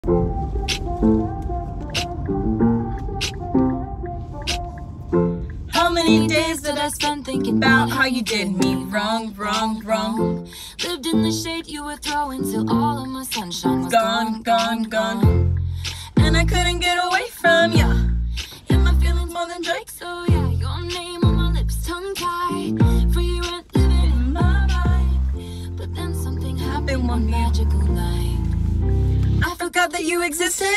How many days did I spend thinking about how you did me wrong, wrong, wrong? Lived in the shade you were throwing till all of my sunshine was Gone, gone, gone. And I couldn't get away from ya. Yeah, my feelings more than Drake, so yeah, your name on my lips, tongue-tied. Free rent, living in my mind. But then something happened one magical night. I forgot that you existed.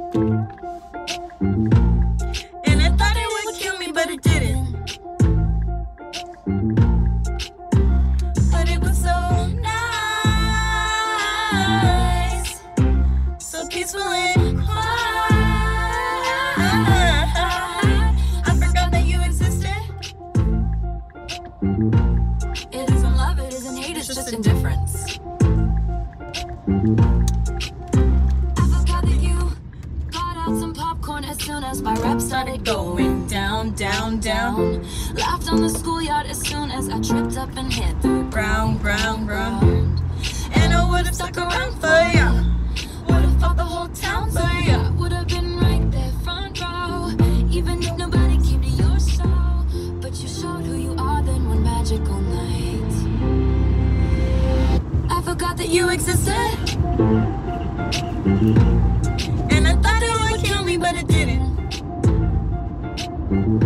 And I thought it would kill me, but it didn't. But it was so nice, so peaceful and quiet. I forgot that you existed. It isn't love, it isn't hate, it's just indifference. I forgot that you brought out some popcorn as soon as my rap started going Down, down, down. Laughed on the schoolyard as soon as I tripped up and hit the Brown, brown, brown. And I would have stuck around for ya. Would have fought the whole town for ya. Would have been right there front row, even if nobody came to your show. But you showed who you are then one magical night. I forgot that you existed. And I thought it would kill me, but it didn't.